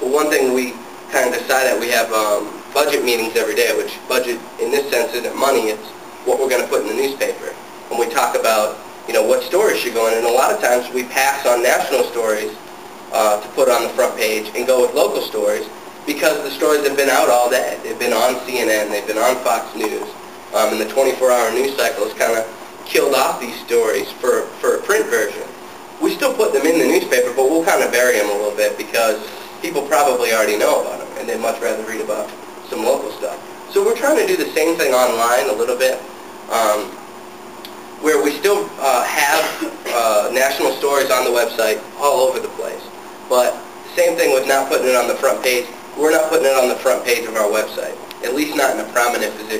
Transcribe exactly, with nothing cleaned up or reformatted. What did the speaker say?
Well, one thing we kind of decide that we have um, budget meetings every day, which budget in this sense isn't money, it's what we're going to put in the newspaper. And we talk about, you know, what stories should go in, and a lot of times we pass on national stories uh, to put on the front page and go with local stories because the stories have been out all day. They've been on C N N, they've been on Fox News, um, and the twenty-four hour news cycle has kind of killed off these stories for, for a print version. We still put them in the newspaper, but we'll kind of bury them a little bit because people probably already know about them, and they'd much rather read about some local stuff. So we're trying to do the same thing online a little bit, um, where we still uh, have uh, national stories on the website all over the place. But same thing with not putting it on the front page. We're not putting it on the front page of our website, at least not in a prominent position.